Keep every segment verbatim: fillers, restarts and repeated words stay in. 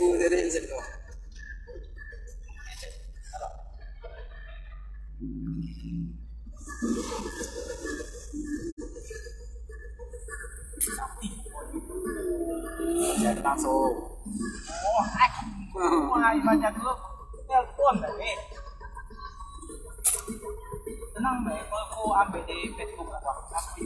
U dari situ. Jadi langsung. Oh, ai. Wah, baca dulu. Telepon deh. Tenang deh, kalau aku ambil di Facebook apa? Pasti.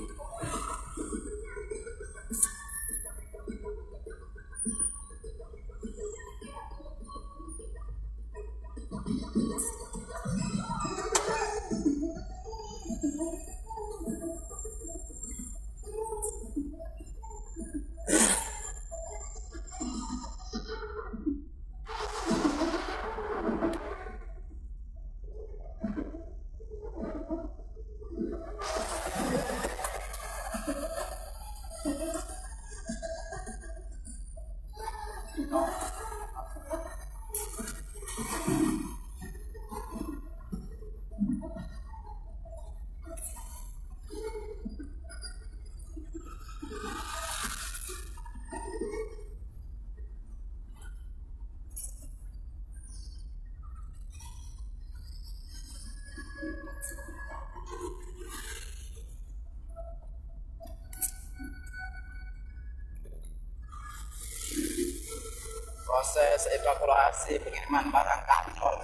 Proses evakuasi pengiriman barang kantor.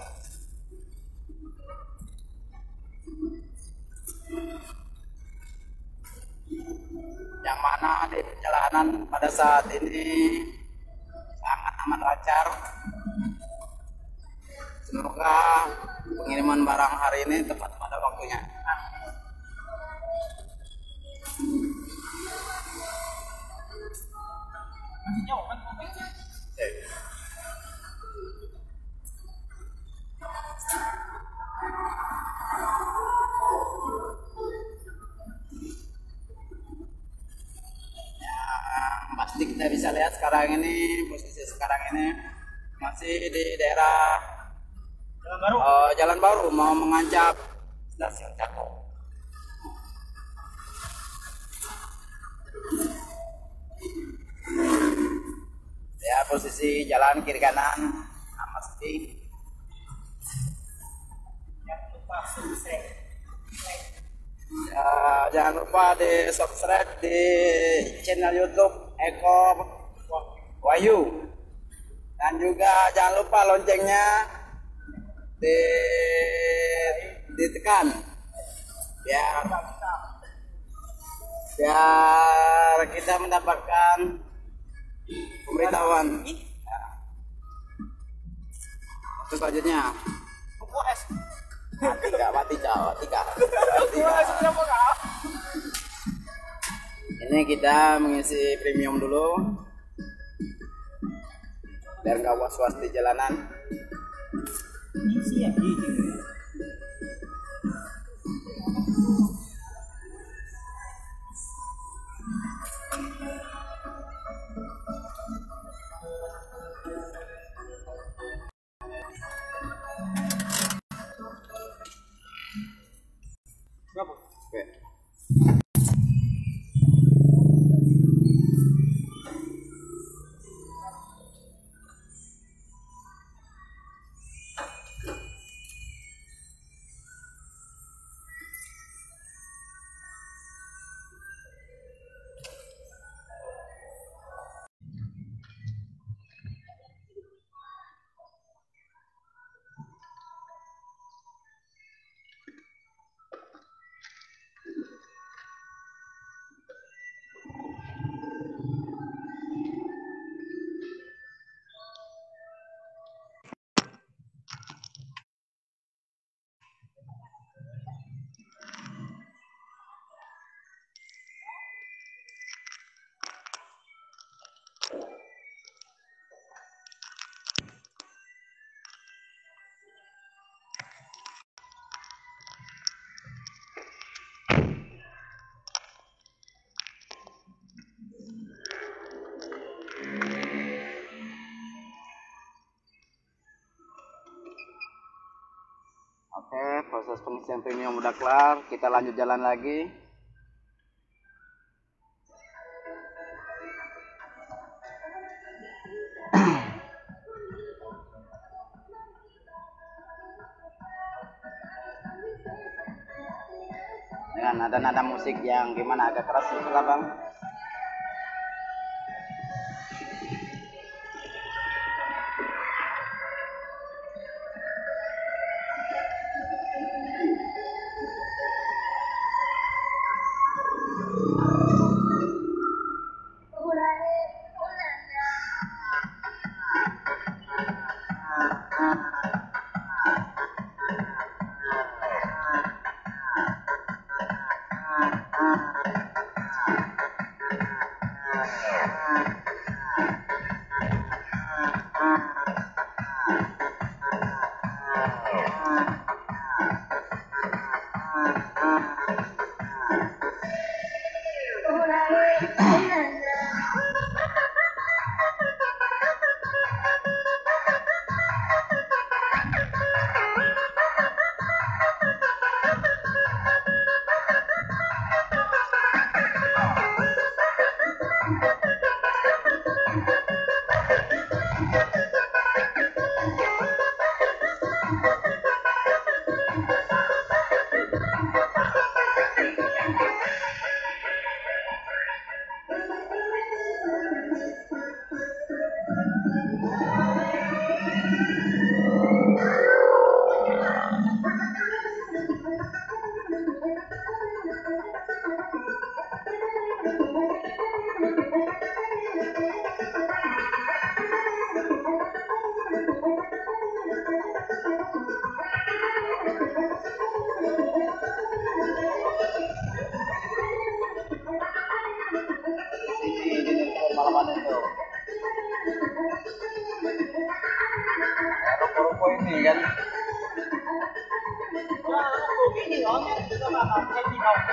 Yang mana di perjalanan pada saat ini sangat aman lancar. Semoga pengiriman barang hari ini tepat pada waktunya. Masih jauh kan? Pasti kita bisa lihat sekarang ini, posisi sekarang ini masih di daerah Jalan Baru. uh, Jalan Baru mau mengancap stasiun Cakung. Ya, posisi jalan kiri kanan amat sepi. Jangan lupa subscribe. Ya, jangan lupa di subscribe di channel YouTube Eko Wahyu, dan juga jangan lupa loncengnya di ditekan biar biar kita mendapatkan pemberitahuan. Ya. Terus selanjutnya Puas. mati gak mati Jawa tiga. Puas kenapa kak? Ini kita mengisi premium dulu biar nggak was-was di jalanan. Ini sih ya. Berapa? Oke. Oke, proses pengisian premium udah kelar, kita lanjut jalan lagi. dengan nada-nada musik yang gimana agak keras gitu lah bang. Malaman itu ruko-ruko ini kan. Wah, ruko gini om, bisa makan di bawah.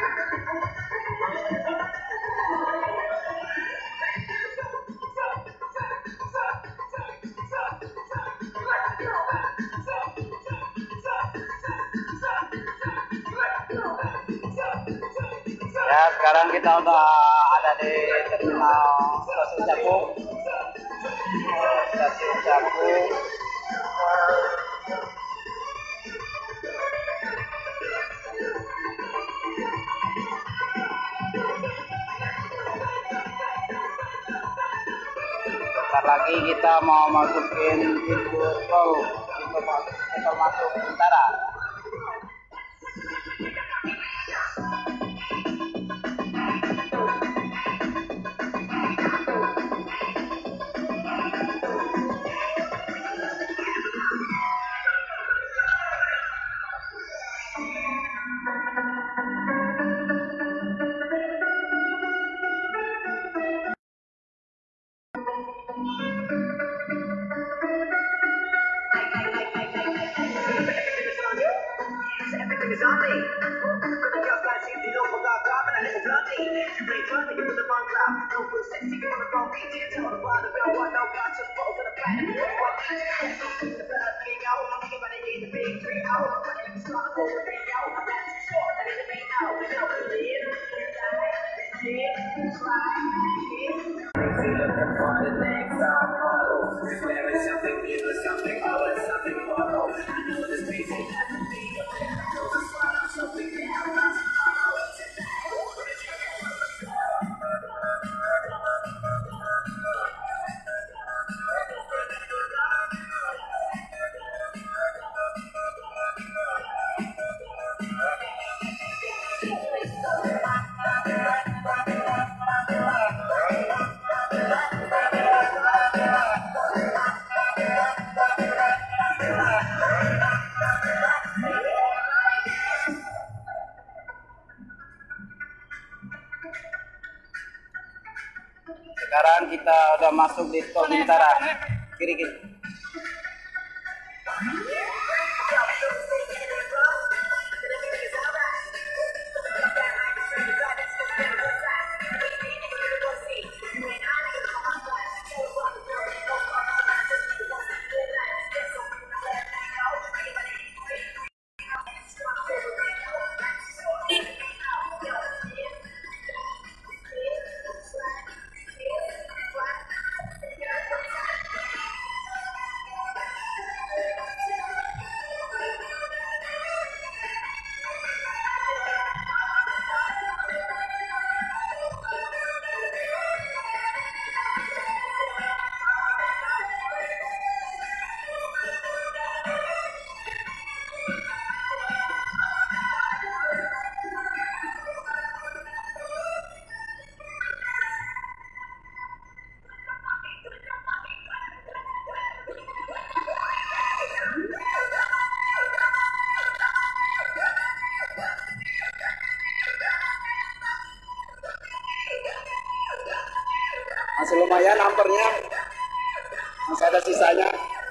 Ya sekarang kita udah ada di terminal stasiun Cakung. Stasiun Cakung. Bentar lagi kita mau masukin pintu tol, pintu masuk, pintu masuk utara. Sekarang kita udah masuk di tol Bintara. Kiri kiri. Masih lumayan ampernya, masih ada sisanya.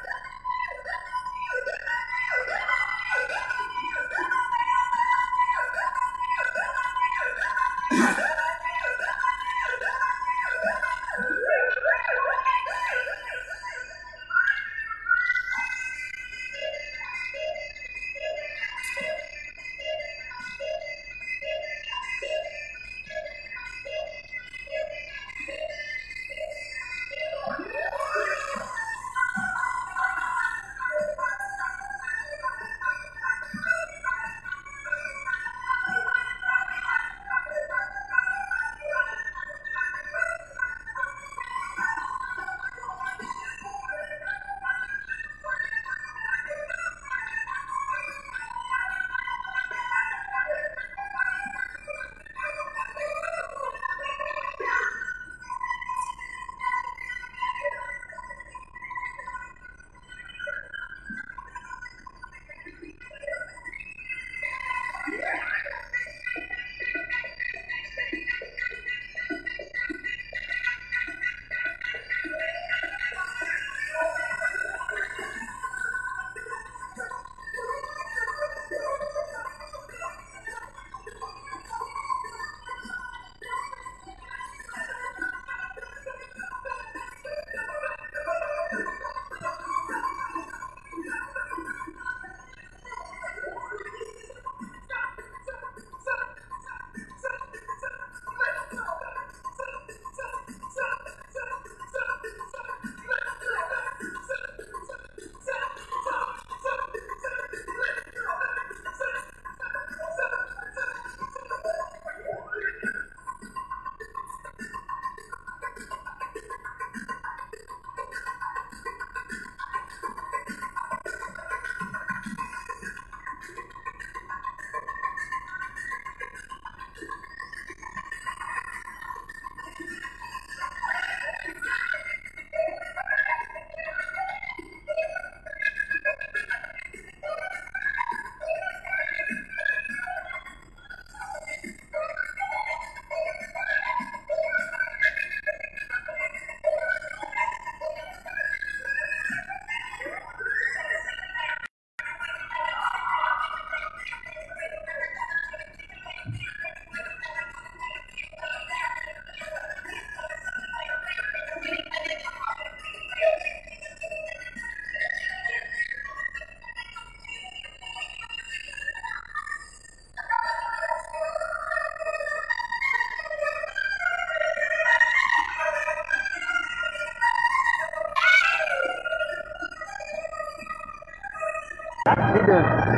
Gitu.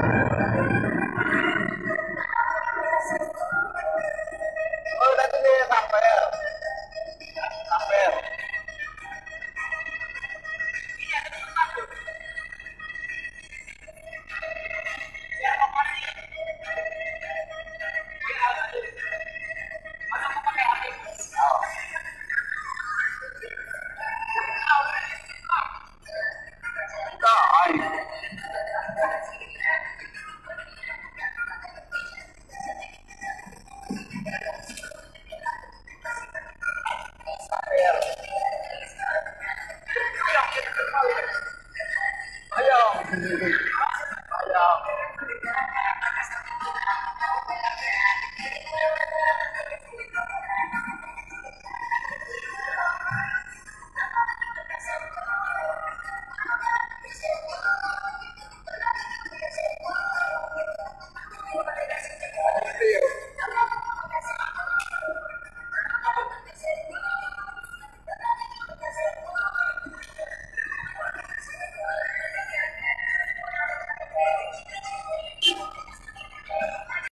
Oh, tadi dia sampai. Sampai. Ayo. Ayo.